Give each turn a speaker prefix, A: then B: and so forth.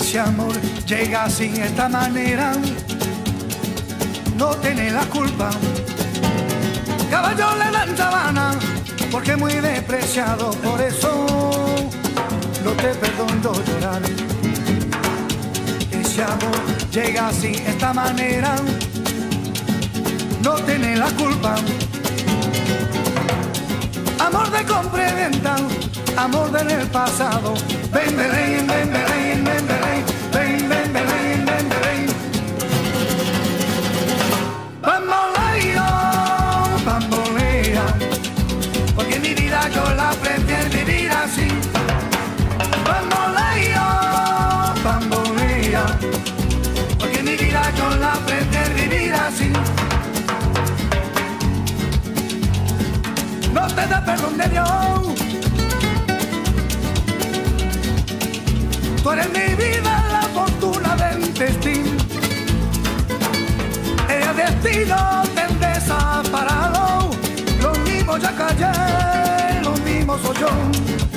A: ese amor llega sin esta manera, no tiene la culpa. Caballo le dan sabana porque es muy despreciado, por eso no te perdono llorar. Ese amor llega sin esta manera, no tiene la culpa. Amor de compra y venta, amor del pasado. Ven, Belén, ven, Belén, ven, Belén, ven, ven, Belén, ven, Belén. Bambolea, porque mi vida yo la prefiero vivir así. Bambolea, porque mi vida yo la prefiero vivir así. No te da perdón de Dios. Tú eres mi vida, la fortuna del destino. El destino te desaparado. Lo mismo ya callé, lo mismo soy yo.